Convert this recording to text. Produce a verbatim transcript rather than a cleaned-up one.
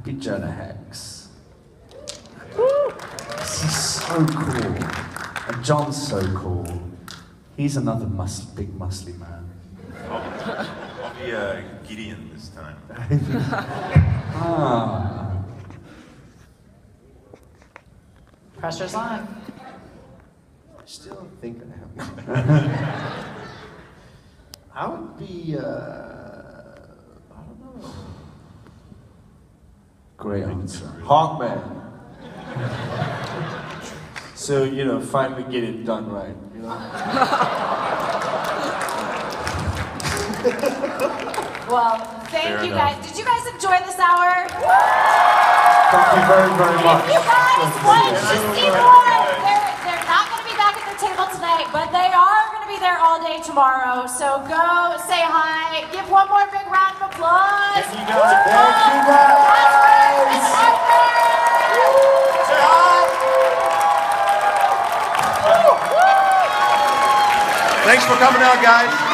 Happy Jonah Hex. This is so cool. And John's so cool. He's another mus big muscly man. I'll, I'll be uh, Gideon this time. Ah. Pressure's on. I still think I have. I would be, uh, I don't know. Great answer. Hawkman. So, you know, finally get it done right, you know? Well, thank Fair you enough. guys. Did you guys enjoy this hour? Thank you very, very much. If you guys want to see more, they're, they're not going to be back at their table tonight, but they are going to be there all day tomorrow. So go say hi. Give one more big round of applause. Thank you guys. Thank you guys. Say hi. Thanks for coming out, guys.